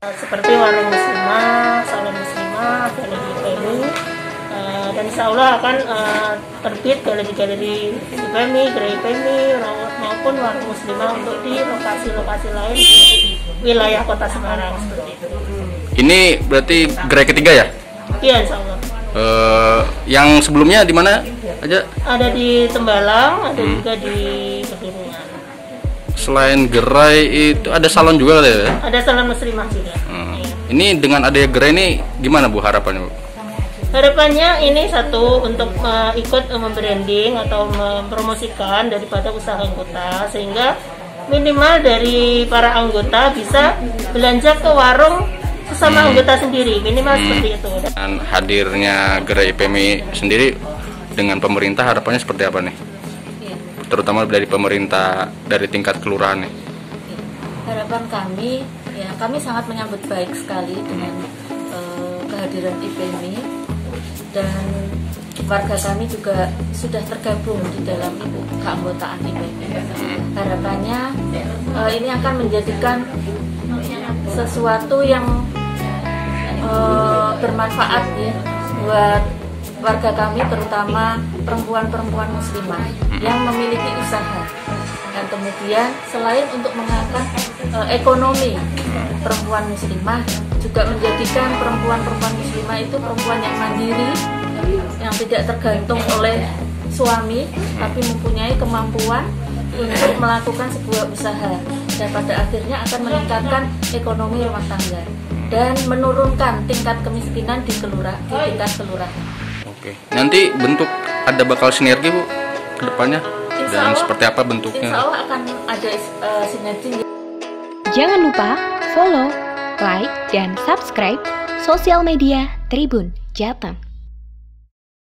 Seperti warung muslimah, salon muslimah, galeri, dan insya Allah akan terbit galeri IPMI, gerai IPMI maupun warung muslimah untuk di lokasi-lokasi lain di wilayah Kota Semarang seperti itu. Ini berarti gerai ketiga ya? Iya, insya Allah. Yang sebelumnya di mana aja? Ada di Tembalang, ada juga di Pegunungan. Selain gerai itu ada salon juga ya? Ada salon muslimah juga. Iya. Ini dengan adanya gerai ini gimana Bu harapannya Bu? Harapannya ini satu untuk ikut membranding atau mempromosikan daripada usaha anggota, sehingga minimal dari para anggota bisa belanja ke warung sesama anggota sendiri, minimal seperti itu. Dan hadirnya gerai IPMI sendiri dengan pemerintah harapannya seperti apa nih? Terutama dari pemerintah dari tingkat kelurahan nih. Harapan kami, ya kami sangat menyambut baik sekali dengan kehadiran IPMI, dan warga kami juga sudah tergabung di dalam keanggotaan IPMI. Harapannya ini akan menjadikan sesuatu yang bermanfaat ya buat warga kami, terutama perempuan-perempuan muslimah yang memiliki usaha. Dan kemudian selain untuk mengangkat ekonomi perempuan muslimah, juga menjadikan perempuan-perempuan muslimah itu perempuan yang mandiri, yang tidak tergantung oleh suami, tapi mempunyai kemampuan untuk melakukan sebuah usaha, dan pada akhirnya akan meningkatkan ekonomi rumah tangga dan menurunkan tingkat kemiskinan di tingkat kelurahan. Oke. Nanti bentuk ada bakal sinergi Bu ke depannya? Dan seperti apa bentuknya? Insya Allah akan ada sinergi. Jangan lupa follow, like, dan subscribe sosial media Tribun Jateng.